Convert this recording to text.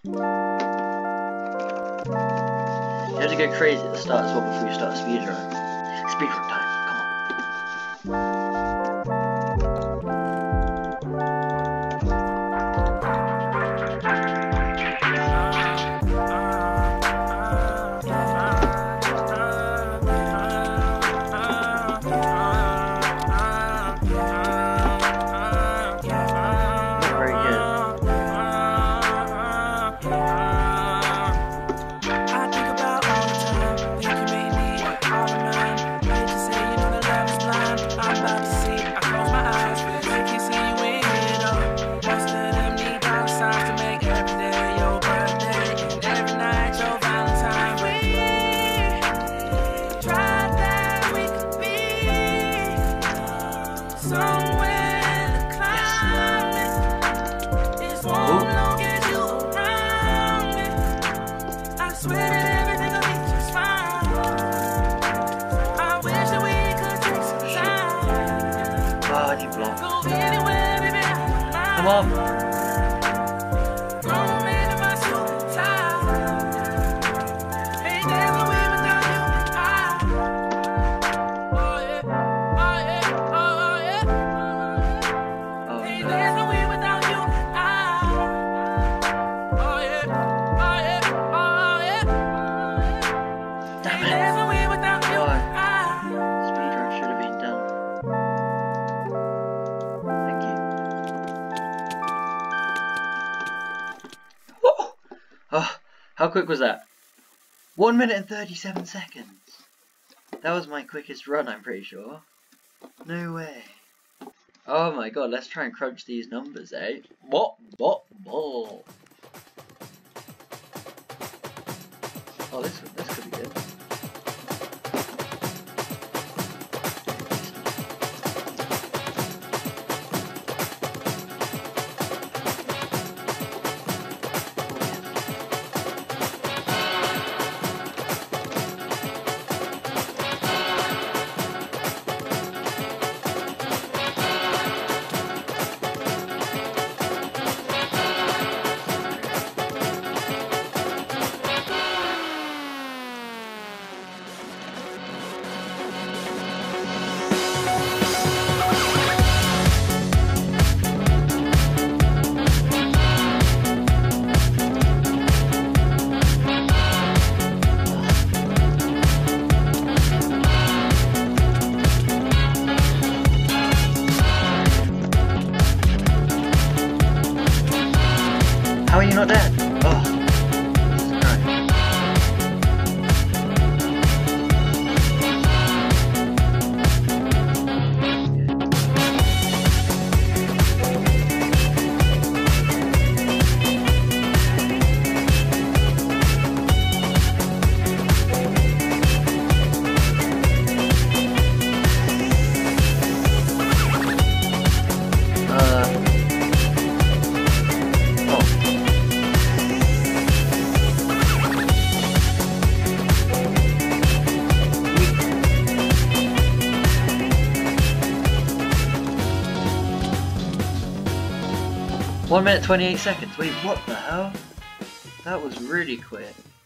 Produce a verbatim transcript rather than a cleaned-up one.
You have to go crazy at the start as well before you start speedrun. Speedrun time, come on. Come on. Oh, how quick was that? one minute and thirty-seven seconds. That was my quickest run, I'm pretty sure. No way. Oh my god, let's try and crunch these numbers, eh? What? What? What? Oh, this, this could be good. How are you not dead? Oh, Jesus Christ. one minute twenty-eight seconds. Wait, what the hell? That was really quick.